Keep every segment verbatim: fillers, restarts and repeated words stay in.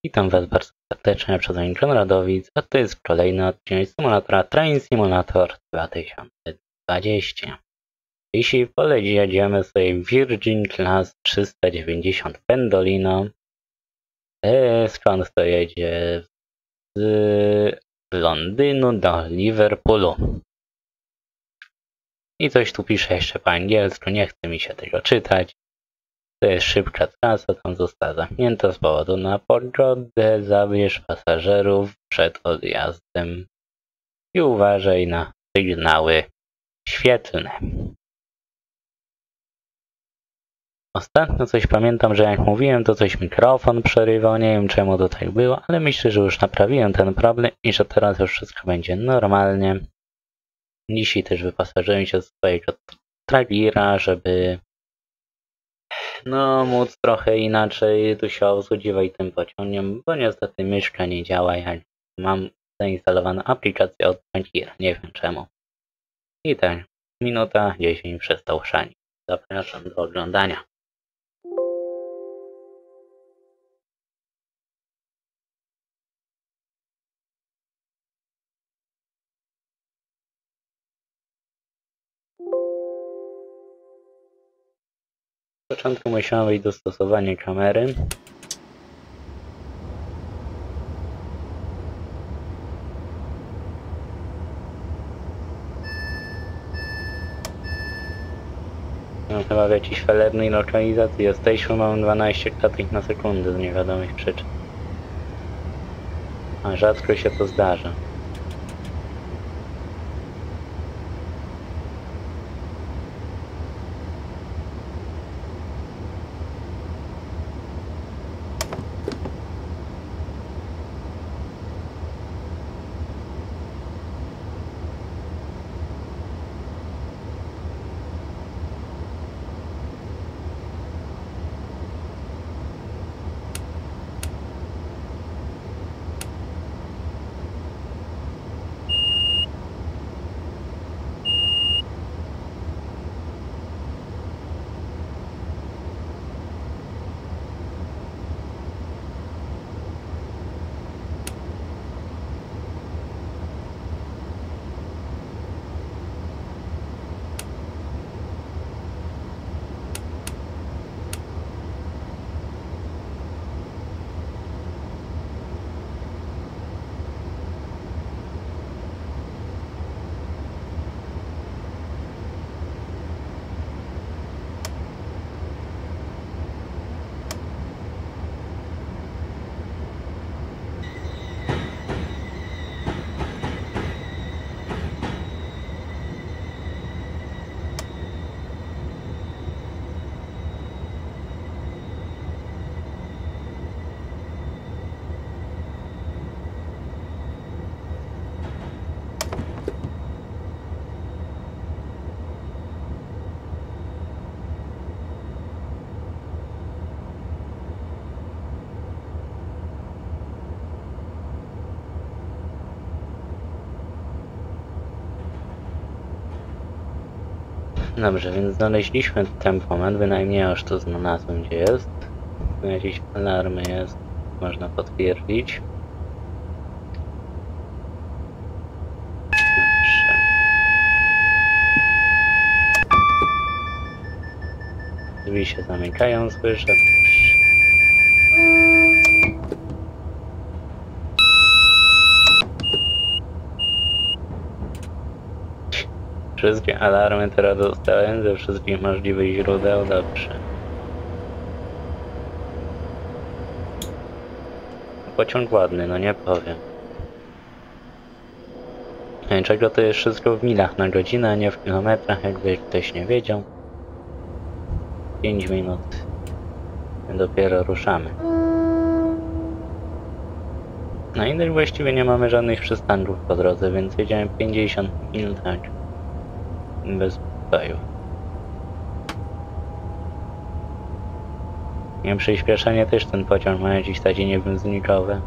Witam Was bardzo serdecznie, przed Konradowic, a to jest kolejny odcinek symulatora Train Simulator dwa tysiące dwadzieścia. Jeśli w pole jedziemy sobie Virgin Class trzysta dziewięćdziesiąt Pendolino, skąd to jedzie z Londynu do Liverpoolu. I coś tu pisze jeszcze po angielsku, nie chce mi się tego czytać. To jest szybka trasa, tam została zamknięta z powodu na pogodę. Zabierz pasażerów przed odjazdem i uważaj na sygnały świetlne. Ostatnio coś pamiętam, że jak mówiłem, to coś mikrofon przerywał, nie wiem czemu to tak było, ale myślę, że już naprawiłem ten problem i że teraz już wszystko będzie normalnie. Dzisiaj też wyposażyłem się z swojego tragira, żeby no móc trochę inaczej tu się obsługiwać tym pociągiem, bo niestety myszka nie działa, jak mam zainstalowaną aplikację od tragira, nie wiem czemu. I tak, minuta dziesięć przestał chrzanić. Zapraszam do oglądania. W początku musiałem wejść dostosowanie kamery. No, chyba w jakiejś felebnej lokalizacji jesteśmy, mam dwanaście klatek na sekundę z niewiadomych przyczyn. A rzadko się to zdarza. Dobrze, więc znaleźliśmy tempomat, bynajmniej ja już to znalazłem, gdzie jest. Tu jakieś alarmy jest, można potwierdzić. Dobrze. Drzwi się zamykają, słyszę. Dobrze. Wszystkie alarmy teraz dostałem ze wszystkich możliwych źródeł, dobrze. Pociąg ładny, no nie powiem. Czego to jest wszystko w milach na godzinę, a nie w kilometrach, jakby ktoś nie wiedział. pięć minut. Dopiero ruszamy. No i też właściwie nie mamy żadnych przystanków po drodze, więc jedziemy pięćdziesiąt minut, tak. Bez spokoju. Nie, przyspieszenie też ten pociąg ma jakieś takie niebenzinikowe.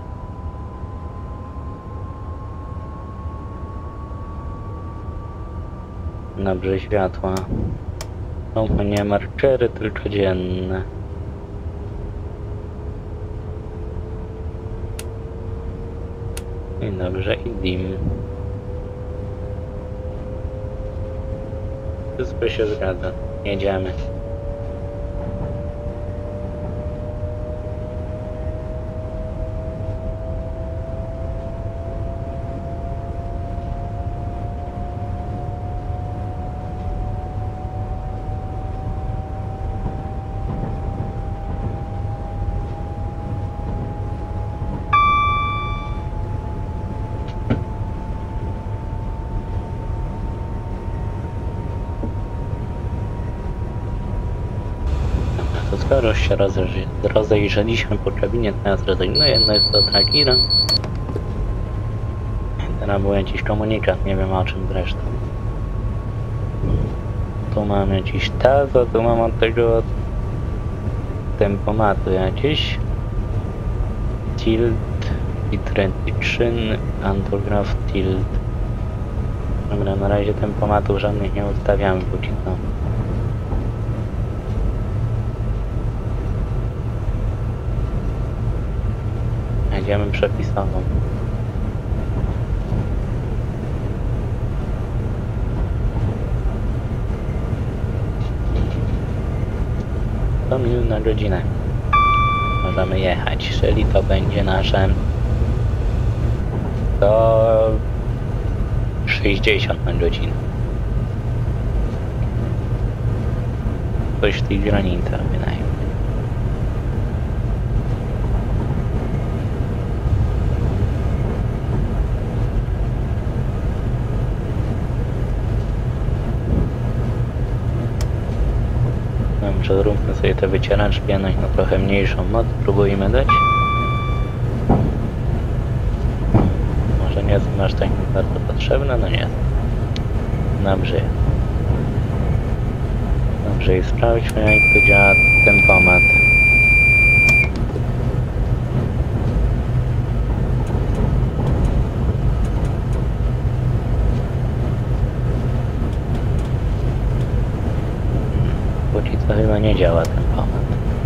Dobrze, światła. Są nie markery, tylko dzienne. I dobrze, i dim. Wszystko się zgadza. Jedziemy. Skoro się rozejrzeliśmy po kabinie, teraz rezygnuję, no jest to Tragira. Teraz był jakiś komunikat, nie wiem o czym zresztą. Tu mamy jakiś tazo, tu mam od tego tempomatu jakieś. Tilt, Itretyczyn, Antograph Tilt. Dobra, na razie tempomatów żadnych nie ustawiamy póki co. Jedziemy przepisową. sto mil na godzinę możemy jechać, czyli to będzie nasze sto sześćdziesiąt na godzinę. Coś w tej granicy bynajmniej. Zróbmy sobie te wycieraczki, no trochę mniejszą moc, próbujmy dać. Może nie są aż tak bardzo potrzebne, no nie. Dobrze. Dobrze, i sprawdźmy, jak to działa tempomat. To chyba nie działa ten pomysł.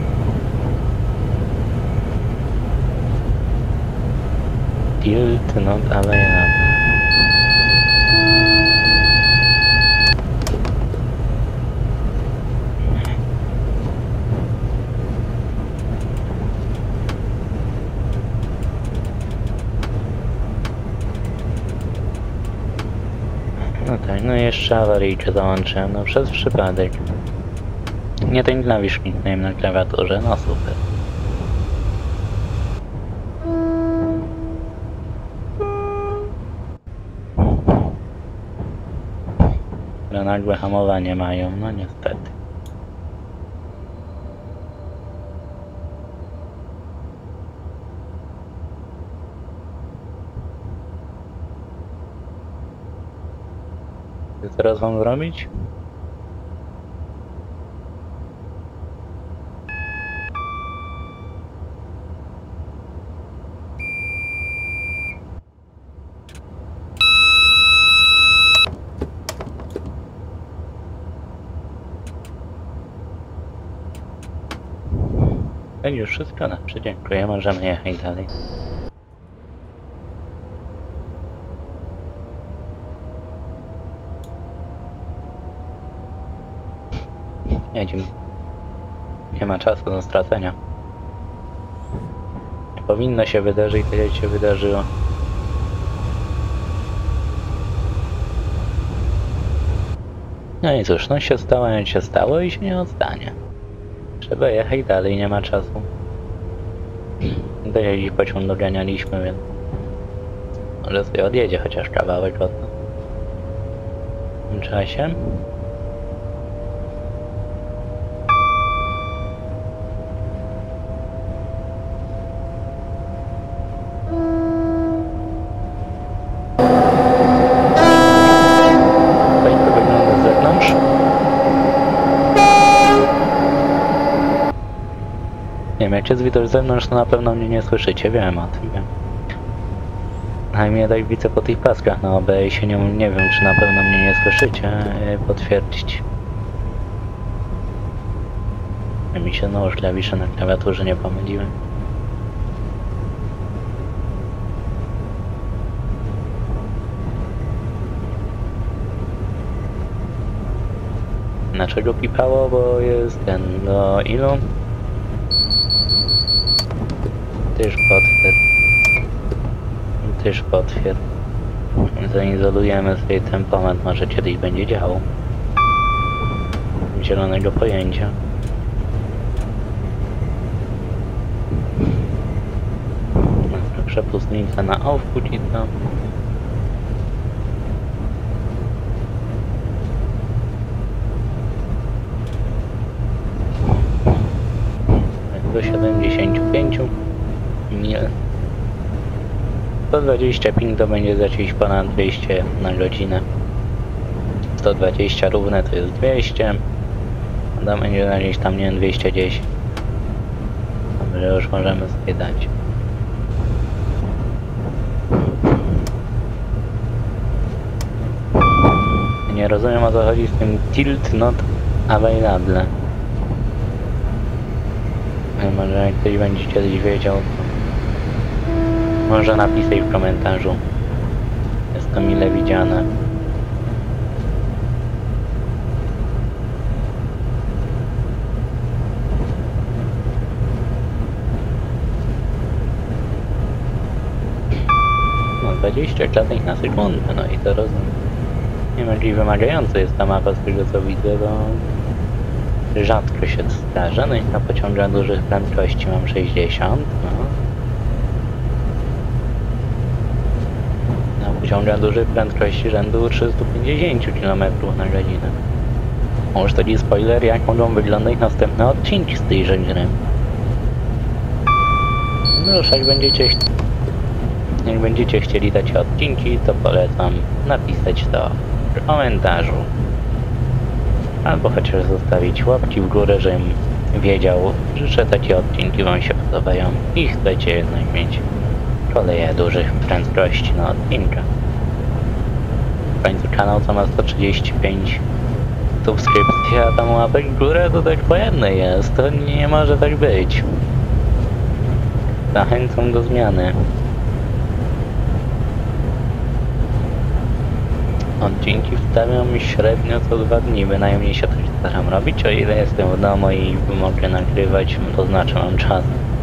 Tilt, no dalej nam. No tak, no jeszcze awaryjkę załączyłem, no przez przypadek. Nie ten klawisz kliknąłem na klawiaturze, no super. Ale nagłe hamowanie mają, no niestety. Co teraz mam zrobić? Tak już wszystko, dobrze, dziękuję, możemy jechać dalej. Jedziemy. Nie ma czasu do stracenia. Nie powinno się wydarzyć, tyle się wydarzyło. No i cóż, no się stało, jak się stało i się nie odstanie. Trzeba jechać dalej, nie ma czasu. Dojeździ pociąg doganialiśmy, więc może sobie odjedzie chociaż kawałek od nas. W tym czasie. Tak to wygląda z zewnątrz. Nie wiem, jak jest widać z zewnątrz, to na pewno mnie nie słyszycie, wiem o tym, wiem. A mnie tak widzę po tych paskach na O B S-ie, nie, nie wiem, czy na pewno mnie nie słyszycie, potwierdzić. Mi się znowu klawisze na klawiaturze nie pomyliły. Dlaczego pipało? Bo jest ten, do ilu? Tyż potwierdź. Tyż potwierdź. Zaizolujemy sobie tempomat, może kiedyś będzie działał. Zielonego pojęcia. Przepustnica na off i to. Do siedemdziesięciu pięciu mil. sto dwadzieścia pięć to będzie za czymś ponad dwieście na godzinę. sto dwadzieścia równe to jest dwieście. To będzie na gdzieś tam, nie wiem, dwieście dziesięć. Dobrze, już możemy sobie dać. Nie rozumiem, o co chodzi z tym tilt not available. Może jak ktoś będzie kiedyś wiedział, to może napisać w komentarzu. Jest to mile widziane. No dwadzieścia klatek na sekundę, no i to rozumiem. Nie bardziej wymagająca jest ta mapa, z tego co widzę, bo rzadko się zdarza. No i na pociągach dużych prędkości mam sześćdziesiąt, no. Na pociągach dużych prędkości rzędu trzysta pięćdziesiąt kilometrów na godzinę. Może to nie spoiler, jak mogą wyglądać następne odcinki z tejże gry. No już jak będziecie, jak będziecie chcieli dać odcinki, to polecam napisać to w komentarzu. Albo chociaż zostawić łapki w górę, żebym wiedział, że takie odcinki wam się podobają i chcecie jednak mieć koleje dużych prędkości na odcinkach. W końcu kanał co ma sto trzydzieści pięć subskrypcji, a tam łapek w górę to tak po jednej jest. To nie może tak być. Zachęcam do zmiany. Odcinki wstawiam średnio co dwa dni, bynajmniej się coś staram robić, o ile jestem w domu i mogę nagrywać, to znaczy mam czas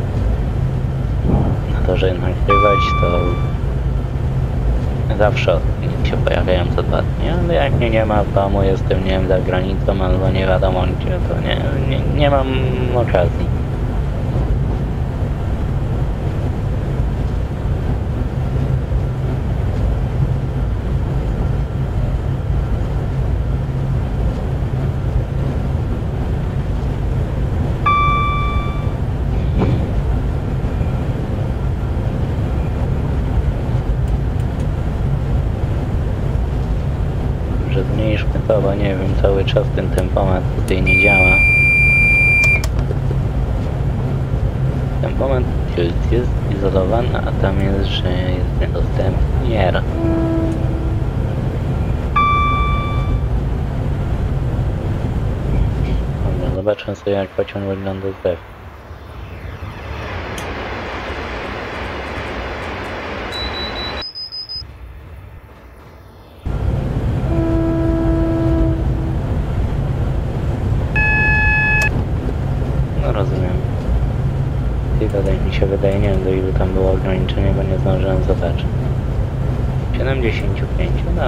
na to, żeby nagrywać, to zawsze odcinki się pojawiają co dwa dni, ale jak mnie nie ma w domu, jestem, nie wiem, za granicą albo nie wiadomo gdzie, to nie, nie, nie mam okazji. Zmniejszmy to, bo nie wiem, cały czas ten tempomat tutaj nie działa. Tempomat jest izolowany, a tam jest, że jest niedostępny R. Dobra, zobaczmy sobie, jak pociąg wygląda z zewnątrz. Rozumiem. I tutaj mi się wydaje, nie wiem do ilu tam było ograniczenie, bo nie zdążyłem zobaczyć. siedemdziesiąt pięć, no.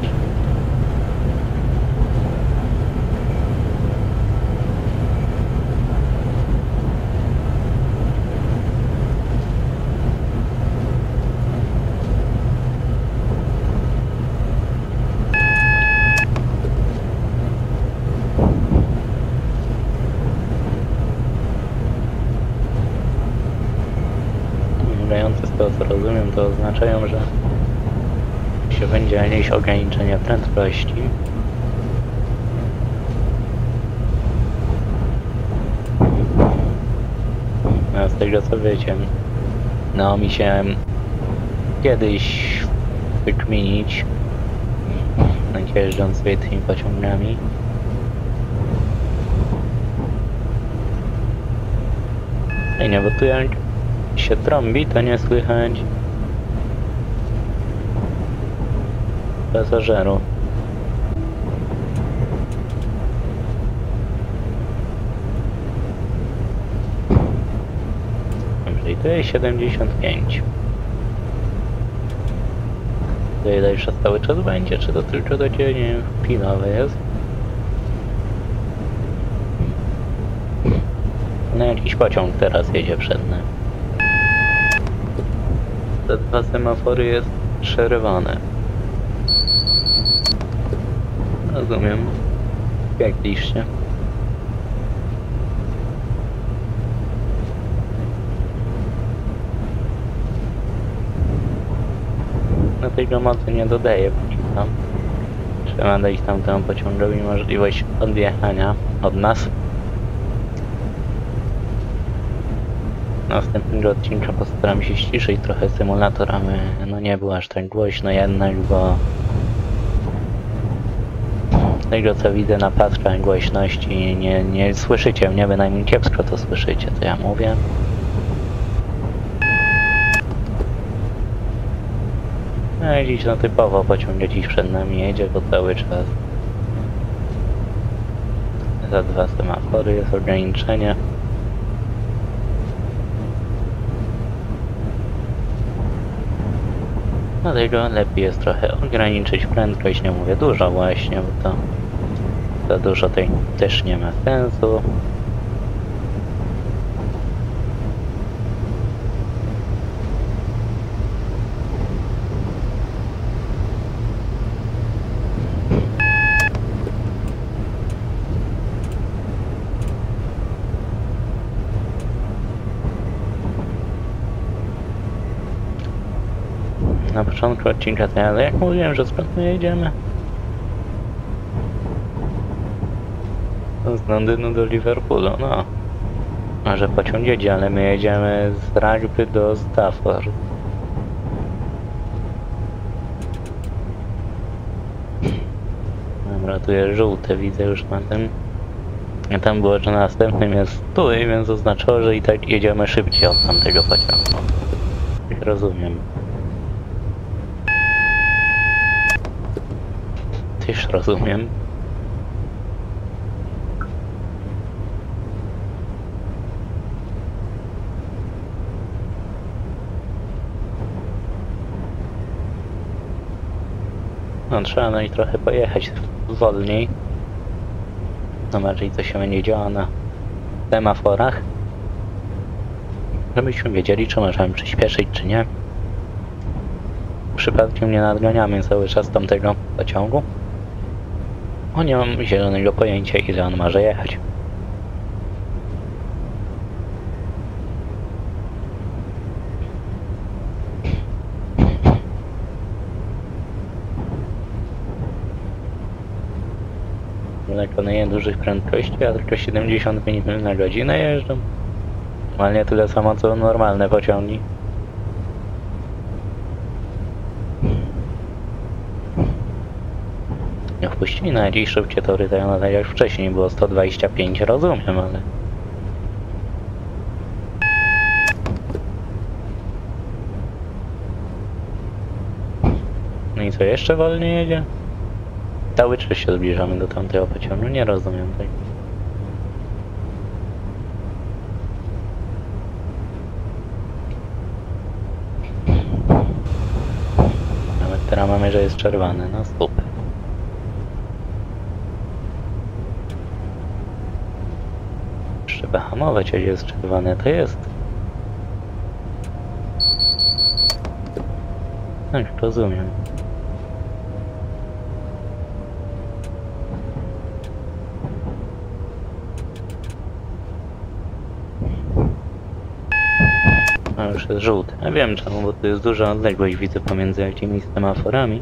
Z tego co rozumiem, to oznaczają, że się będzie jakieś ograniczenie prędkości. A z tego co wiecie, no mi się kiedyś wykminić, jeżdżąc sobie tymi pociągami. Ej, nie, bo tu jak się trąbi, to nie słychać pasażerów. Czyli to jest siedemdziesiąt pięć. Tutaj dalsze cały czas będzie, czy to tylko takie, nie wiem, chwilowe jest? No jakiś pociąg teraz jedzie przed nami. Te dwa semafory jest przerwane. Rozumiem. Jak liście. No tego mocy nie dodaje póki tam. Trzeba dać tamtemu pociągowi możliwość odjechania od nas. Następnego odcinka postaram się ściszyć trochę symulator, aby no nie było aż tak głośno jednak, bo z tego co widzę na paskach głośności nie, nie słyszycie mnie, bynajmniej kiepsko to słyszycie, co ja mówię. No i dziś no typowo pociąg dziś przed nami jedzie, bo cały czas za dwa semafory jest ograniczenie. Dlatego lepiej jest trochę ograniczyć prędkość, nie mówię dużo właśnie, bo to za dużo tej też nie ma sensu. Na początku odcinka to ale jak mówiłem, że skąd my jedziemy? Z Londynu do Liverpoolu, no. Może pociąg jedzie, ale my jedziemy z Rugby do Stafford. Dobra, tu jest żółte, widzę już na tym. A tam było, że następnym jest tu, więc oznaczało, że i tak jedziemy szybciej od tamtego pociągu. Tak rozumiem. Też rozumiem. No trzeba no i trochę pojechać wolniej. Zobaczyć co się będzie działo na semaforach. Żebyśmy wiedzieli czy możemy przyspieszyć czy nie. Przypadkiem nie nadganiamy cały czas tamtego pociągu. O nie mam zielonego pojęcia ile on może jechać. Wykonuję dużych prędkości, a tylko siedemdziesiąt pięć mil na godzinę jeżdżą. Normalnie tyle samo co normalne pociągi. Nie wpuścili na jakieś szybkie tory, tak jak wcześniej było sto dwadzieścia pięć, rozumiem, ale... No i co, jeszcze wolniej jedzie? Cały czas się zbliżamy do tamtego pociągu, nie rozumiem tego. Nawet teraz mamy, że jest czerwony, no super. Trzeba hamować, jak jest czerwone, to jest. Tak, rozumiem. A już jest żółty. Ja wiem czemu, bo tu jest duża odległość, widzę pomiędzy jakimiś semaforami.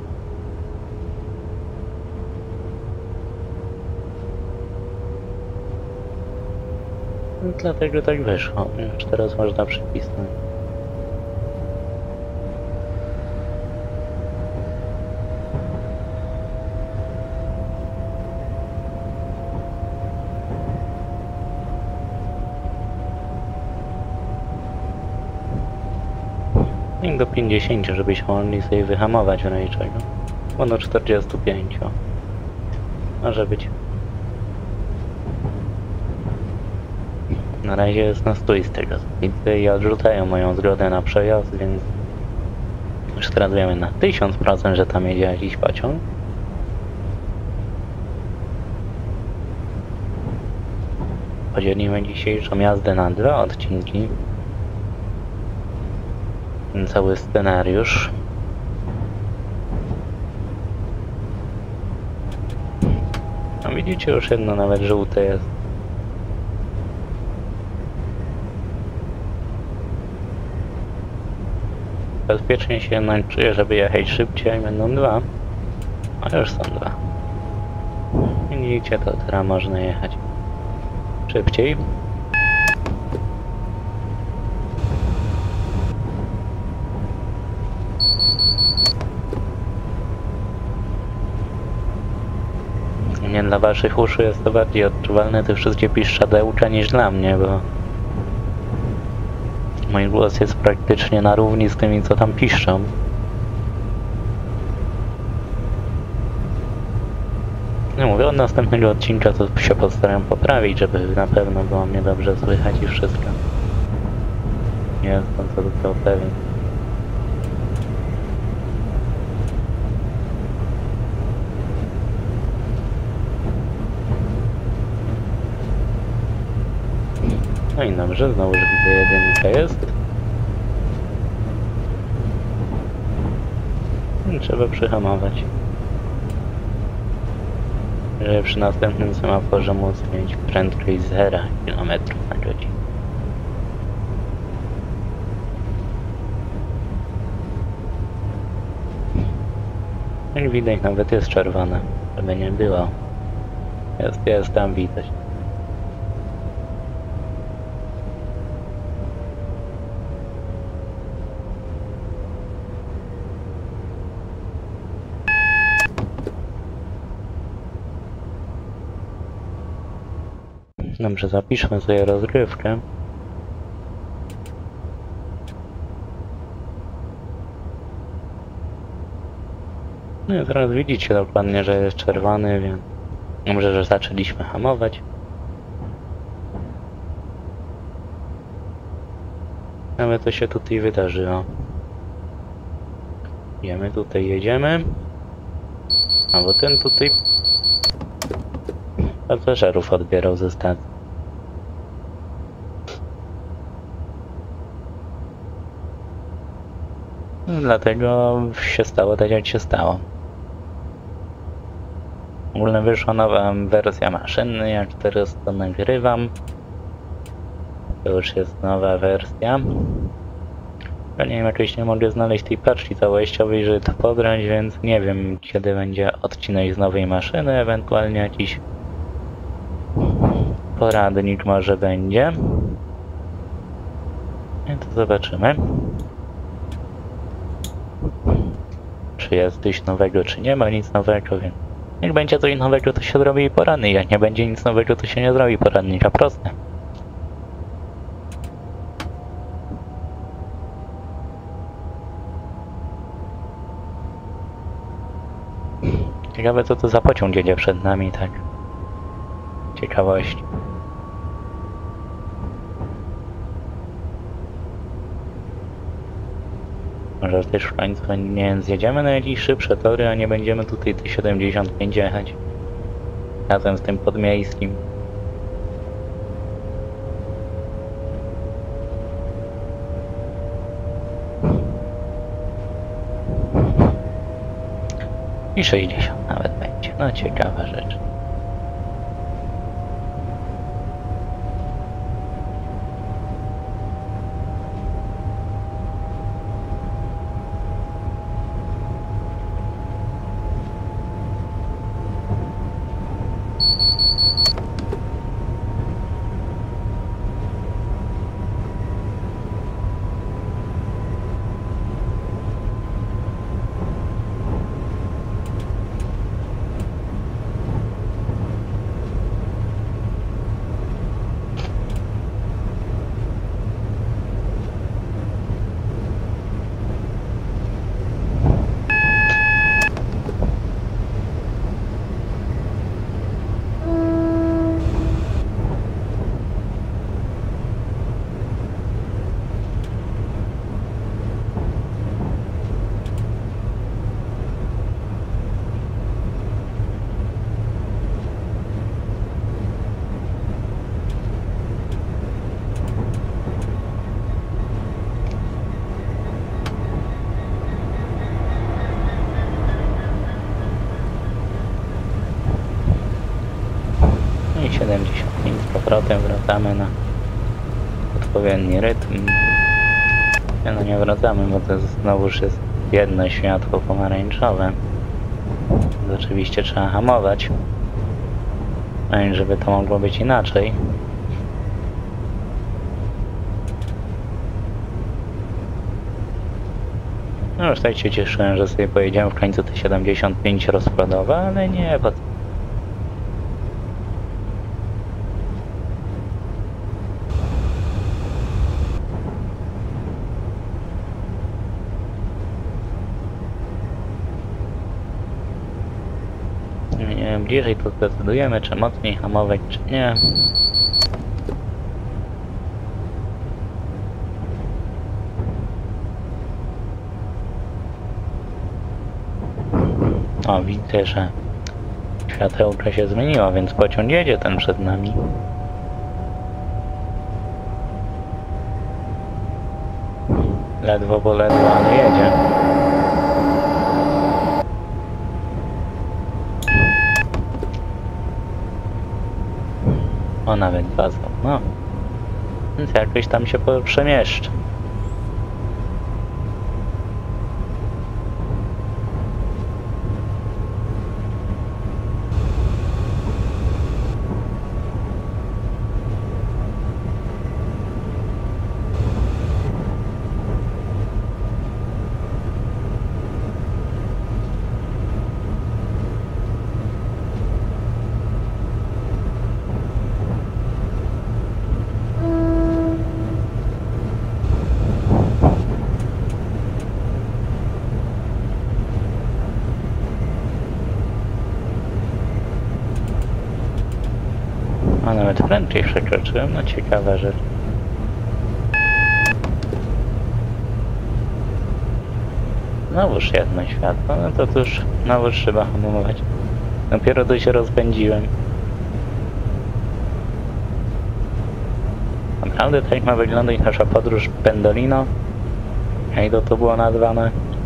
No, dlatego tak wyszło. Już teraz można przypisnąć. I do pięćdziesięciu, żebyśmy mogli sobie wyhamować w razie czego. Bo do czterdziestu pięciu. Może być. Na razie jest na stój z tego co widzę i odrzucają moją zgodę na przejazd, więc już tradujemy na tysiąc procent, że tam jedzie jakiś pociąg. Podzielimy dzisiejszą jazdę na dwa odcinki. Ten cały scenariusz. No widzicie, już jedno nawet żółte jest. Bezpiecznie się jednak czuję, żeby jechać szybciej, będą dwa. A już są dwa. Widzicie, to teraz można jechać szybciej. Nie, dla waszych uszu jest to bardziej odczuwalne te wszystkie piszczadełka niż dla mnie, bo mój głos jest praktycznie na równi z tymi, co tam piszczą. No mówię, od następnego odcinka to się postaram poprawić, żeby na pewno było mnie dobrze słychać i wszystko. Nie jestem co do tego pewien. No i dobrze, znowu, że widzę jedynka jest. Trzeba przyhamować. Żeby przy następnym semaforze móc mieć prędkość zero kilometrów na godzinę. Jak widać, nawet jest czerwone, żeby nie było. Jest, jest, tam widać. Dobrze, zapiszmy sobie rozgrywkę. No i teraz widzicie dokładnie, że jest czerwony, więc dobrze, że zaczęliśmy hamować. Ale to się tutaj wydarzyło. Jedziemy tutaj, jedziemy. A bo ten tutaj pasażerów odbierał ze stacji. Dlatego się stało tak, jak się stało. W ogóle wyszła nowa wersja maszyny, jak teraz to nagrywam. To już jest nowa wersja. Ja nie wiem, jakoś nie mogę znaleźć tej paczki całościowej, żeby to pobrać, więc nie wiem, kiedy będzie odcinek z nowej maszyny, ewentualnie jakiś poradnik może będzie. I to zobaczymy. Czy jest coś nowego, czy nie ma nic nowego, więc jak będzie coś nowego, to się zrobi poradnik. Jak nie będzie nic nowego, to się nie zrobi poradnika. Proste. Ciekawe, co to za pociąg jedzie przed nami, tak. Ciekawości. Może też w końcu, nie wiem, zjedziemy na jakieś szybsze tory, a nie będziemy tutaj te siedemdziesiąt pięć jechać. Razem z tym podmiejskim. I sześćdziesiąt nawet będzie. No ciekawa rzecz. powrotem wracamy na odpowiedni rytm. Nie, no nie wracamy, bo to znowuż jest jedno światło pomarańczowe. Więc oczywiście trzeba hamować. A żeby to mogło być inaczej. No już tutaj się cieszyłem, że sobie pojedziemy w końcu te siedemdziesiąt pięć rozkładowe, ale nie, bo... Nie wiem, bliżej to zdecydujemy, czy mocniej hamować, czy nie. O, widzę, że światełko się zmieniło, więc pociąg jedzie ten przed nami. Ledwo, bo ledwo, ale jedzie. O, nawet bazą, no. Więc jakoś tam się przemieszcza. A nawet prędzej przekroczyłem, no ciekawa rzecz. Znowuż jedno światło, no to cóż, znowu trzeba hamować. Dopiero tu się rozpędziłem. Naprawdę tak ma wyglądać nasza podróż Pendolino? Jak to to było nazwane?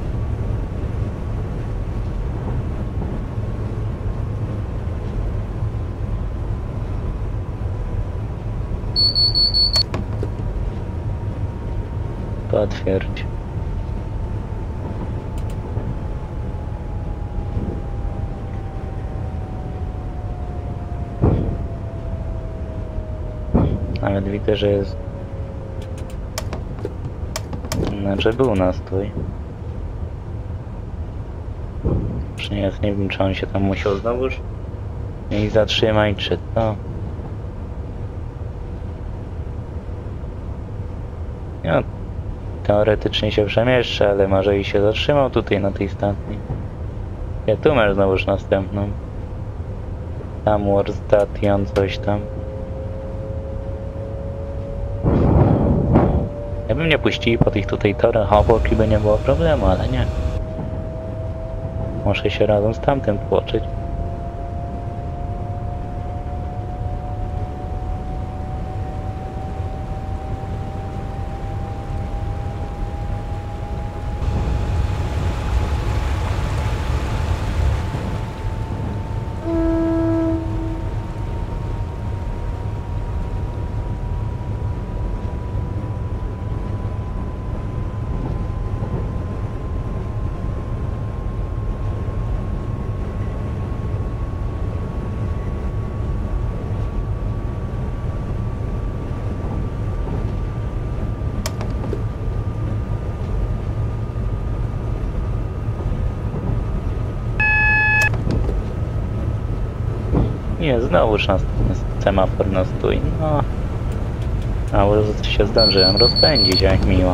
Potwierdź. Nawet widzę, że jest... Znaczy był nastój. Już nie jest, nie wiem, czy on się tam musiał znowuż i zatrzymać, czy to. No, teoretycznie się przemieszcza, ale może i się zatrzymał tutaj na tej stacji. Ja tu masz znowuż następną. Tam War Station, coś tam. Ja bym nie puścili po tych tutaj torach obok i by nie było problemu, ale nie. Muszę się razem z tamtym tłoczyć. Nie, znowuż nas semafor na stój. No. A już się zdążyłem rozpędzić, jak miło.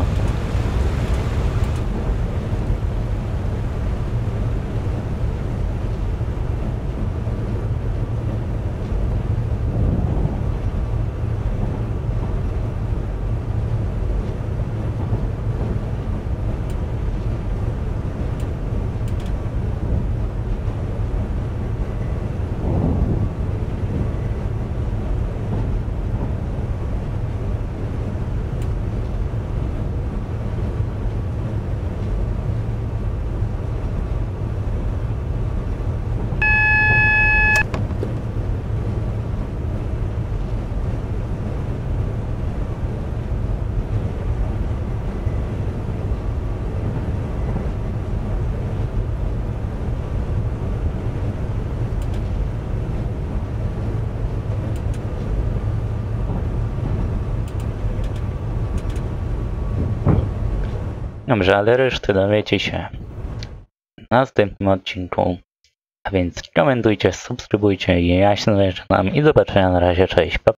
Dobrze, ale resztę dowiecie się w następnym odcinku. A więc komentujcie, subskrybujcie i jaśno życzę nam i do zobaczenia na razie, cześć. Pa.